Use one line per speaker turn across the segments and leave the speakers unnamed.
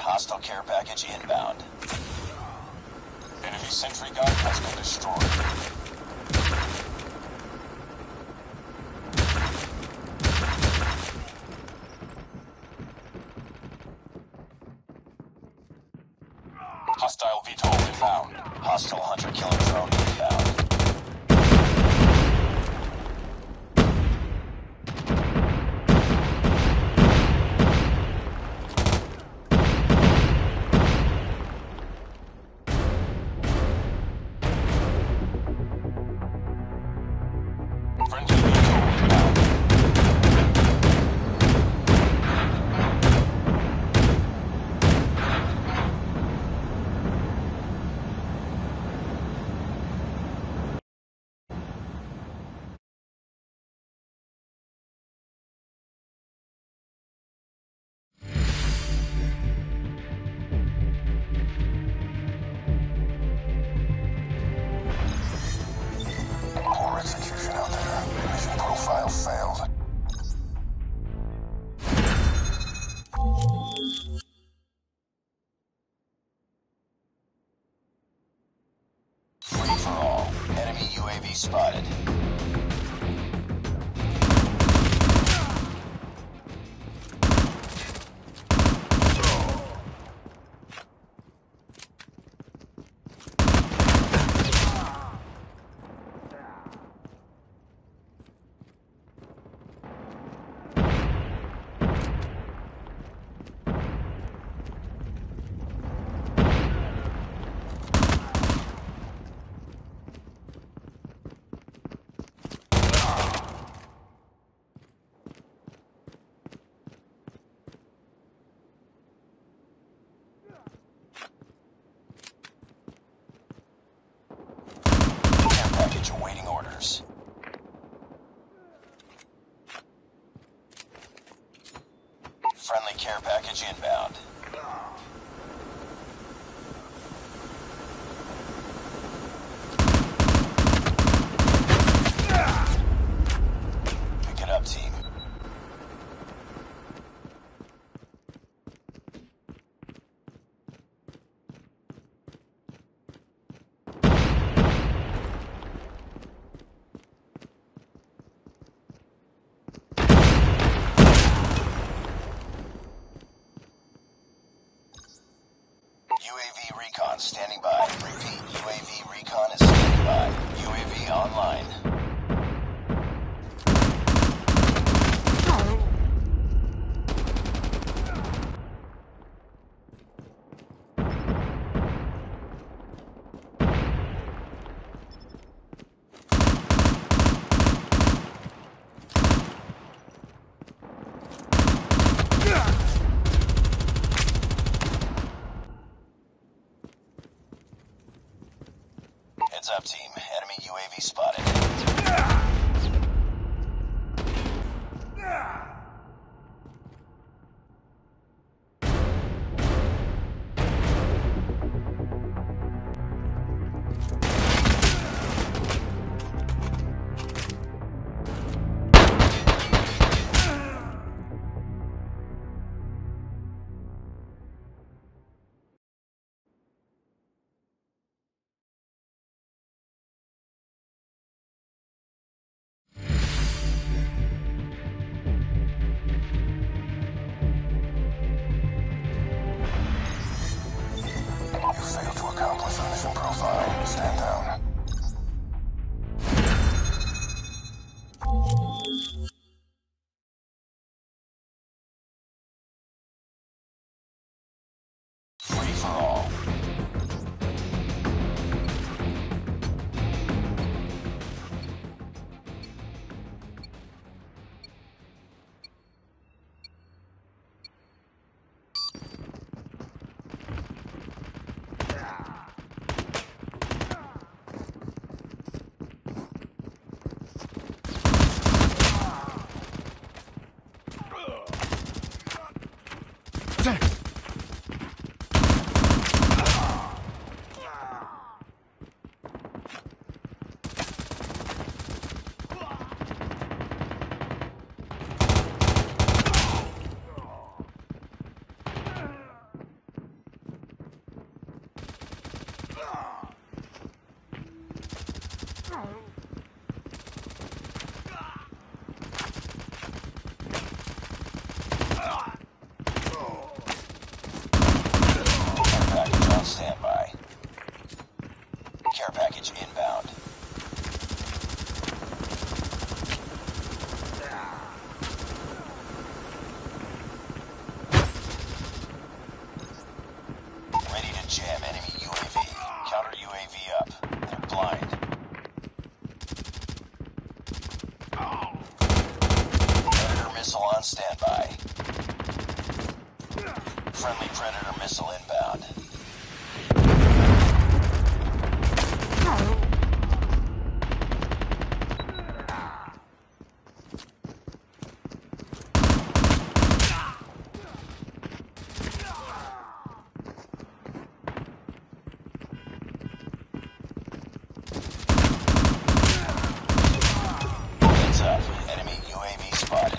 Hostile care package inbound. Enemy sentry gun has been destroyed. Hostile VTOL inbound. Hostile hunter-killer drone inbound. Friendly VTOL inbound. Poor execution out there. Mission profile failed. Free for all. Enemy UAV spotted. Care package awaiting orders. Friendly care package inbound. Pick it up, team. UAV recon standing by. Repeat, UAV recon is standing by. UAV online. Heads up, team. Enemy UAV spotted. You failed to accomplish your mission profile. Stand down. Free for all. package inbound. Ready to jam enemy UAV. Counter UAV up. They're blind. Predator missile on standby. Friendly Predator missile inbound. Heads up. Enemy UAV spotted.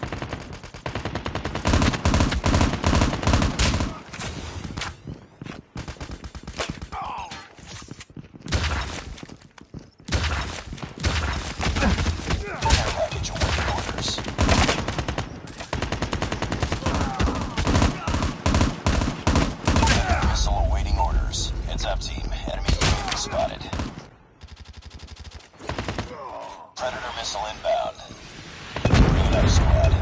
Package awaiting orders. Missile awaiting orders. Heads up, team. Enemy UAV spotted. Predator missile inbound. Bring it up, squad.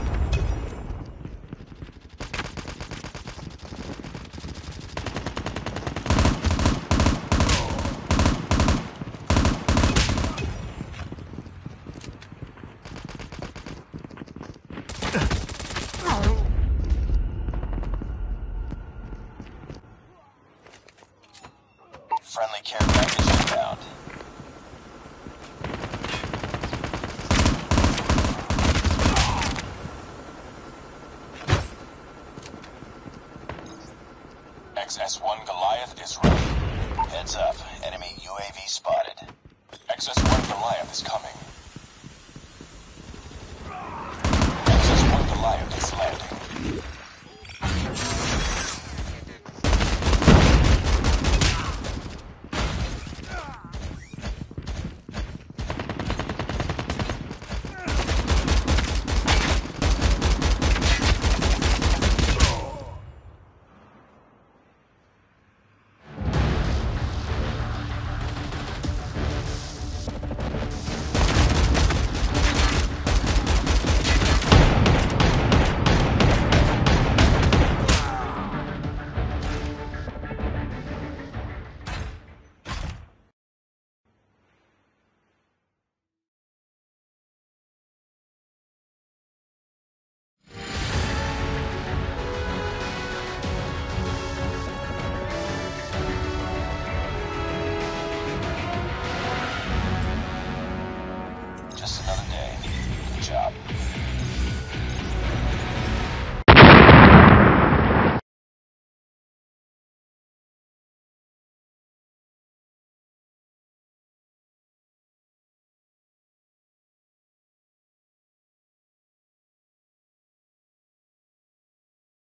Friendly care package inbound. XS-1 Goliath is ready.